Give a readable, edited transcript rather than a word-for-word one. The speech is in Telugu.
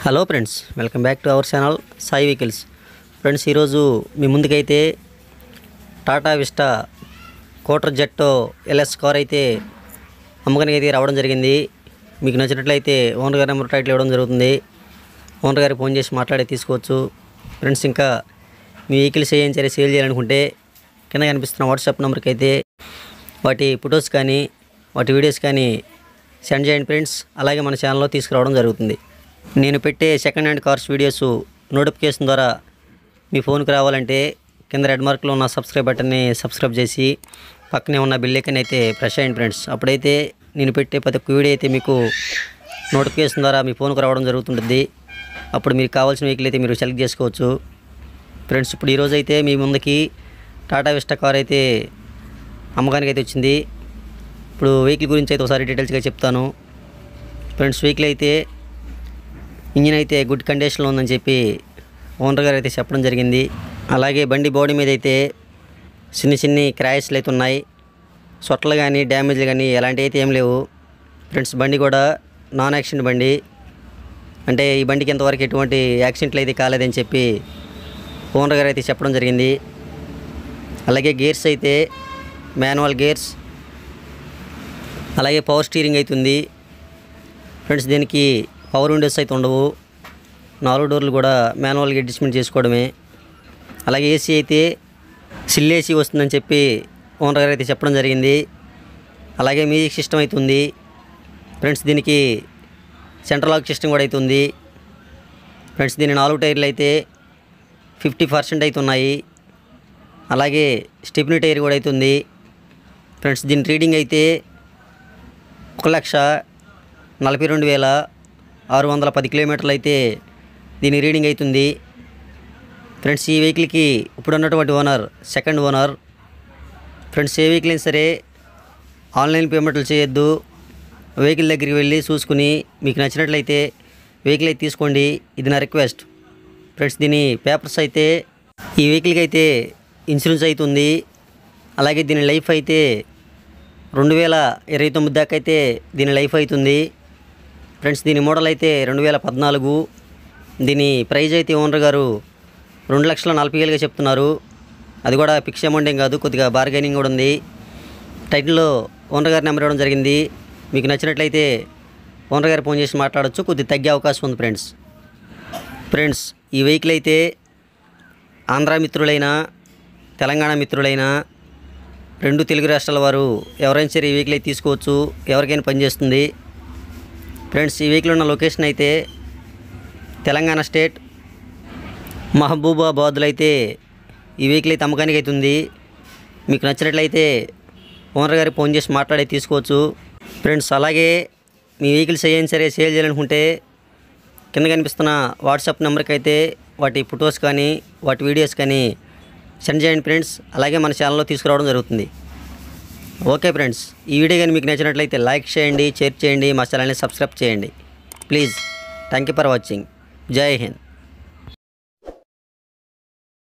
Hello friends, welcome back to our channel Sai vehicles. Friends, ఈరోజు మీ ముందుకైతే Tata Vista Quadrajet LS car అయితే అమ్మకానికి అయితే రావడం జరిగింది. మీకు నచ్చినట్లయితే ఓనర్ గారి నెంబర్ టైటిల్ ఇవ్వడం జరుగుతుంది. ఓనర్ గారికి ఫోన్ చేసి మాట్లాడి తీసుకోవచ్చు. ఫ్రెండ్స్, ఇంకా మీ వెహికల్స్ ఏం సరే సేల్ చేయాలనుకుంటే కింద కనిపిస్తున్న వాట్సాప్ నెంబర్కి అయితే వాటి ఫొటోస్ కానీ వాటి వీడియోస్ కానీ సెండ్ చేయండి ఫ్రెండ్స్. అలాగే మన ఛానల్లో తీసుకురావడం జరుగుతుంది. నేను పెట్టే second hand cars videos notification ద్వారా మీ ఫోన్కి రావాలంటే కింద రెడ్ మార్క్లో ఉన్న సబ్స్క్రైబ్ బటన్ని సబ్స్క్రైబ్ చేసి పక్కనే ఉన్న బెల్ ఐకాన్ అయితే ప్రెస్ చేయండి ఫ్రెండ్స్. అప్పుడైతే నేను పెట్టే ప్రతి ఒక్క వీడియో అయితే మీకు నోటిఫికేషన్ ద్వారా మీ ఫోన్కి రావడం జరుగుతుంటుంది. అప్పుడు మీకు కావాల్సిన వెహికల్ అయితే మీరు సెలెక్ట్ చేసుకోవచ్చు. ఫ్రెండ్స్, ఇప్పుడు ఈరోజు అయితే మీ ముందుకి టాటా విస్టా కార్ అయితే అమ్మకానికి అయితే వచ్చింది. ఇప్పుడు వెహికల్ గురించి అయితే ఒకసారి డీటెయిల్స్గా చెప్తాను. ఫ్రెండ్స్, వెహికల్ అయితే ఇంజిన్ అయితే గుడ్ కండిషన్లో ఉందని చెప్పి ఓనర్ గారు అయితే చెప్పడం జరిగింది. అలాగే బండి బాడీ మీద అయితే చిన్న క్రాషెస్లు అయితే ఉన్నాయి. సొట్టలు కానీ డ్యామేజ్లు కానీ ఎలాంటివి అయితే ఏం లేవు. ఫ్రెండ్స్, బండి కూడా నాన్ యాక్సిడెంట్ బండి, అంటే ఈ బండికి ఇంతవరకు ఎటువంటి యాక్సిడెంట్లు అయితే కాలేదని చెప్పి ఓనర్ గారు అయితే చెప్పడం జరిగింది. అలాగే గేర్స్ అయితే మాన్యువల్ గేర్స్, అలాగే పవర్ స్టీరింగ్ అవుతుంది. ఫ్రెండ్స్, దీనికి పవర్ విండోస్ అయితే ఉండవు. 4 డోర్లు కూడా మాన్యువల్గా అడ్జస్ట్మెంట్ చేసుకోవడమే. అలాగే ఏసీ అయితే సిల్ ఏసీ వస్తుందని చెప్పి ఓనర్ గారు అయితే చెప్పడం జరిగింది. అలాగే మ్యూజిక్ సిస్టమ్ అయితే ఉంది. ఫ్రెండ్స్, దీనికి సెంట్రల్ లాక్ సిస్టమ్ కూడా అయితే ఉంది. ఫ్రెండ్స్, దీని 4 టైర్లు అయితే 50% అయితే ఉన్నాయి. అలాగే స్టెప్నీ టైర్ కూడా అయితే ఉంది. ఫ్రెండ్స్, దీని రీడింగ్ అయితే 1,42,610 కిలోమీటర్లు అయితే దీని రీడింగ్ అవుతుంది. ఫ్రెండ్స్, ఈ వెహికల్కి ఇప్పుడు ఉన్నటువంటి ఓనర్ సెకండ్ ఓనర్. ఫ్రెండ్స్, ఏ వెహికల్ అయినా సరే ఆన్లైన్ పేమెంట్లు చేయొద్దు. వెహికల్ దగ్గరికి వెళ్ళి చూసుకుని మీకు నచ్చినట్లయితే వెహికల్ అయితే తీసుకోండి. ఇది నా రిక్వెస్ట్. ఫ్రెండ్స్, దీని పేపర్స్ అయితే ఈ వెహికల్కి అయితే ఇన్సూరెన్స్ అవుతుంది. అలాగే దీని లైఫ్ అయితే 2029 దాకా అయితే దీని లైఫ్ అవుతుంది. ఫ్రెండ్స్, దీని మోడల్ అయితే 2014. దీని ప్రైజ్ అయితే ఓనర్ గారు 2,40,000గా చెప్తున్నారు. అది కూడా ఫిక్స్ అమౌంట్ ఏం కాదు, కొద్దిగా బార్గెనింగ్ కూడా ఉంది. టైటిల్లో ఓనర్ గారి నెంబర్ ఇవ్వడం జరిగింది. మీకు నచ్చినట్లయితే ఓనర్ గారు ఫోన్ చేసి మాట్లాడవచ్చు, కొద్దిగా తగ్గే అవకాశం ఉంది ఫ్రెండ్స్. ఈ వెహికల్ అయితే ఆంధ్ర మిత్రులైనా తెలంగాణ మిత్రులైనా 2 తెలుగు రాష్ట్రాల వారు ఎవరైనా సరే ఈ వెహికల్ అయితే తీసుకోవచ్చు. ఎవరికైనా పనిచేస్తుంది. ఫ్రెండ్స్, ఈ వెహికల్ ఉన్న లొకేషన్ అయితే తెలంగాణ స్టేట్ మహబూబాబాద్లో అయితే ఈ వెహికల్ అయితే అమ్మకానికి అవుతుంది. మీకు నచ్చినట్లయితే ఓనర్ గారికి ఫోన్ చేసి మాట్లాడి తీసుకోవచ్చు. ఫ్రెండ్స్, అలాగే మీ వెహికల్స్ ఏం సరే సేల్ చేయాలనుకుంటే కింద కనిపిస్తున్న వాట్సాప్ నెంబర్కి అయితే వాటి ఫొటోస్ కానీ వాటి వీడియోస్ కానీ సెండ్ చేయండి ఫ్రెండ్స్. అలాగే మన ఛానల్లో తీసుకురావడం జరుగుతుంది. ఓకే ఫ్రెండ్స్, ఈ వీడియో కానీ మీకు నచ్చినట్లయితే లైక్ చేయండి, షేర్ చేయండి, మా ఛానల్ని సబ్స్క్రైబ్ చేయండి please. Thank you for watching. Jai Hind.